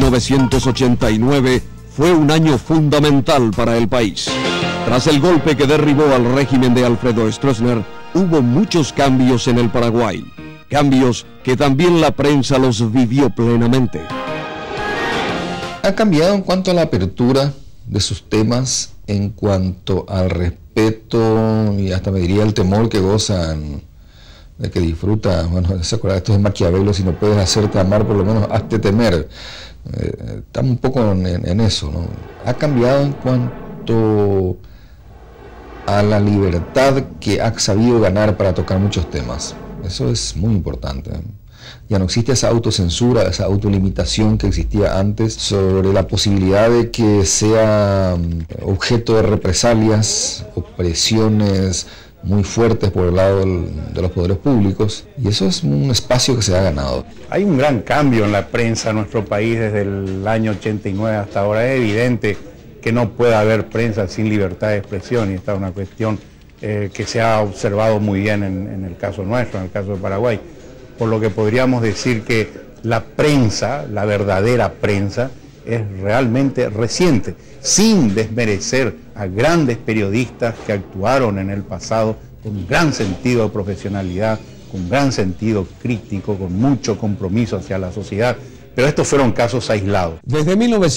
1989 fue un año fundamental para el país. Tras el golpe que derribó al régimen de Alfredo Stroessner, hubo muchos cambios en el Paraguay. Cambios que también la prensa los vivió plenamente. Ha cambiado en cuanto a la apertura de sus temas, en cuanto al respeto y hasta me diría el temor que gozan, de que disfruta, bueno, se acuerda, esto es Maquiavelo, si no puedes hacerte amar, por lo menos hazte temer. Estamos un poco en eso, ¿no? Ha cambiado en cuanto a la libertad que ha sabido ganar para tocar muchos temas. Eso es muy importante. Ya no existe esa autocensura, esa autolimitación que existía antes sobre la posibilidad de que sea objeto de represalias o presiones muy fuertes por el lado de los poderes públicos, y eso es un espacio que se ha ganado. Hay un gran cambio en la prensa en nuestro país desde el año 89 hasta ahora. Es evidente que no puede haber prensa sin libertad de expresión, y esta es una cuestión que se ha observado muy bien en el caso nuestro, en el caso de Paraguay, por lo que podríamos decir que la prensa, la verdadera prensa, es realmente reciente, sin desmerecer a grandes periodistas que actuaron en el pasado con gran sentido de profesionalidad, con gran sentido crítico, con mucho compromiso hacia la sociedad, pero estos fueron casos aislados. Desde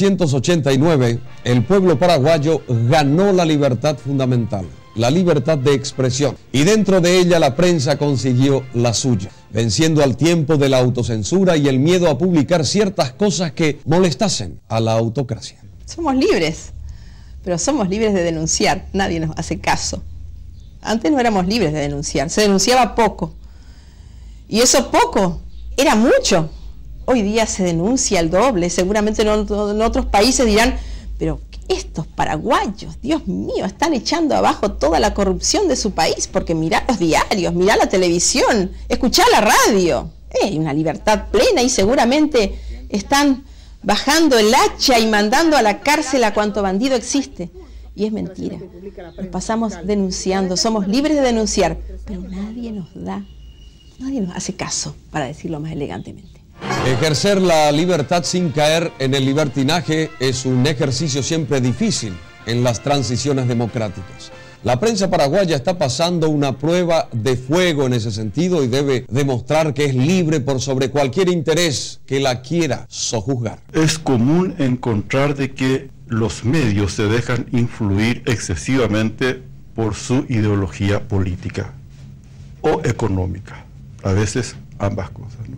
1989, el pueblo paraguayo ganó la libertad fundamental, la libertad de expresión, y dentro de ella la prensa consiguió la suya, venciendo al tiempo de la autocensura y el miedo a publicar ciertas cosas que molestasen a la autocracia. Somos libres, pero somos libres de denunciar, nadie nos hace caso. Antes no éramos libres de denunciar, se denunciaba poco, y eso poco era mucho. Hoy día se denuncia el doble, seguramente en otros países dirán, pero estos paraguayos, Dios mío, están echando abajo toda la corrupción de su país, porque mirá los diarios, mirá la televisión, escuchá la radio. Hay una libertad plena y seguramente están bajando el hacha y mandando a la cárcel a cuanto bandido existe. Y es mentira. Nos pasamos denunciando, somos libres de denunciar, pero nadie nos hace caso, para decirlo más elegantemente. Ejercer la libertad sin caer en el libertinaje es un ejercicio siempre difícil en las transiciones democráticas. La prensa paraguaya está pasando una prueba de fuego en ese sentido y debe demostrar que es libre por sobre cualquier interés que la quiera sojuzgar. Es común encontrar de que los medios se dejan influir excesivamente por su ideología política o económica, a veces ambas cosas, ¿no?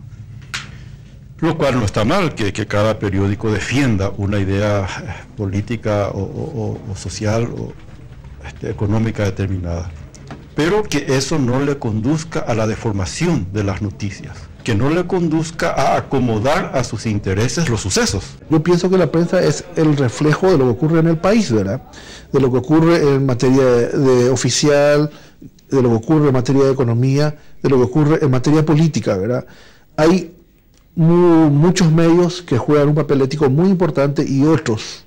Lo cual no está mal, que cada periódico defienda una idea política o social o económica determinada, pero que eso no le conduzca a la deformación de las noticias, que no le conduzca a acomodar a sus intereses los sucesos. Yo pienso que la prensa es el reflejo de lo que ocurre en el país, ¿verdad? De lo que ocurre en materia de oficial, de lo que ocurre en materia de economía, de lo que ocurre en materia política, ¿verdad? Hay muchos medios que juegan un papel ético muy importante y otros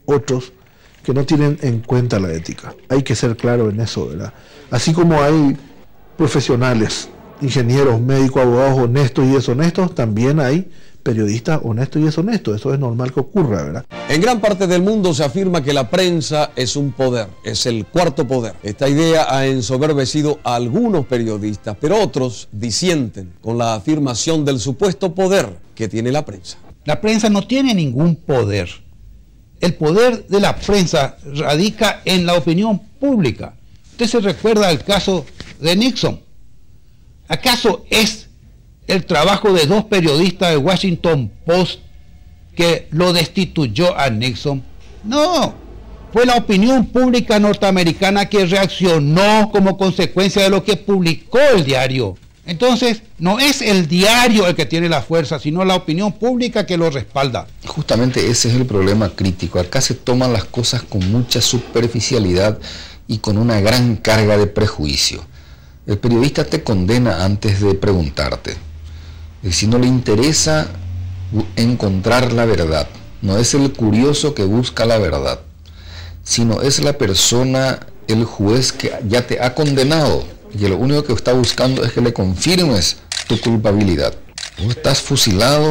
que no tienen en cuenta la ética. Hay que ser claro en eso, ¿verdad? Así como hay profesionales, ingenieros, médicos, abogados honestos y deshonestos, también hay periodistas honestos y deshonestos. Eso es normal que ocurra, ¿verdad? En gran parte del mundo se afirma que la prensa es un poder, es el cuarto poder. Esta idea ha ensoberbecido a algunos periodistas, pero otros disienten con la afirmación del supuesto poder que tiene la prensa. La prensa no tiene ningún poder. El poder de la prensa radica en la opinión pública. Usted se recuerda el caso de Nixon. ¿Acaso es el trabajo de dos periodistas de Washington Post que lo destituyó a Nixon? No, fue la opinión pública norteamericana que reaccionó como consecuencia de lo que publicó el diario. Entonces, no es el diario el que tiene la fuerza, sino la opinión pública que lo respalda. Justamente ese es el problema crítico. Acá se toman las cosas con mucha superficialidad y con una gran carga de prejuicio. El periodista te condena antes de preguntarte. Si no le interesa encontrar la verdad, no es el curioso que busca la verdad, sino es la persona, el juez que ya te ha condenado y lo único que está buscando es que le confirmes tu culpabilidad. Tú estás fusilado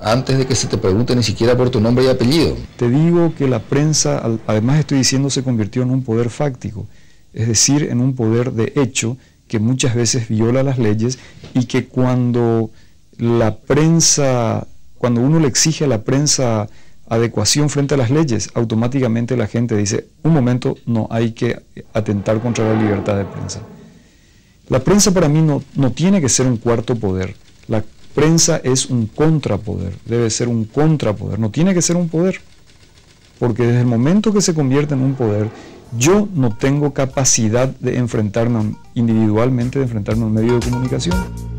antes de que se te pregunte ni siquiera por tu nombre y apellido. Te digo que la prensa, además estoy diciendo, se convirtió en un poder fáctico, es decir, en un poder de hecho que muchas veces viola las leyes y que cuando la prensa, cuando uno le exige a la prensa adecuación frente a las leyes, automáticamente la gente dice, un momento, no hay que atentar contra la libertad de prensa. La prensa para mí no tiene que ser un cuarto poder. La prensa es un contrapoder, debe ser un contrapoder, no tiene que ser un poder. Porque desde el momento que se convierte en un poder, yo no tengo capacidad de enfrentarme individualmente, de enfrentarme a un medio de comunicación.